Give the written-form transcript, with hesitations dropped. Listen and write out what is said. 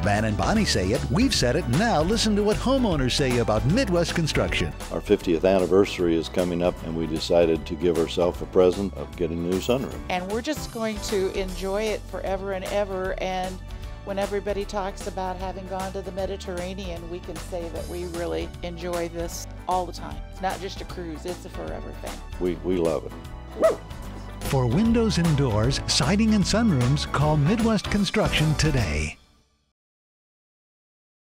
Van and Bonnie say it, we've said it, now listen to what homeowners say about Midwest Construction. Our 50th anniversary is coming up, and we decided to give ourselves a present of getting a new sunroom. And we're just going to enjoy it forever and ever, and when everybody talks about having gone to the Mediterranean, we can say that we really enjoy this all the time. It's not just a cruise, it's a forever thing. We love it. For windows and doors, siding and sunrooms, call Midwest Construction today.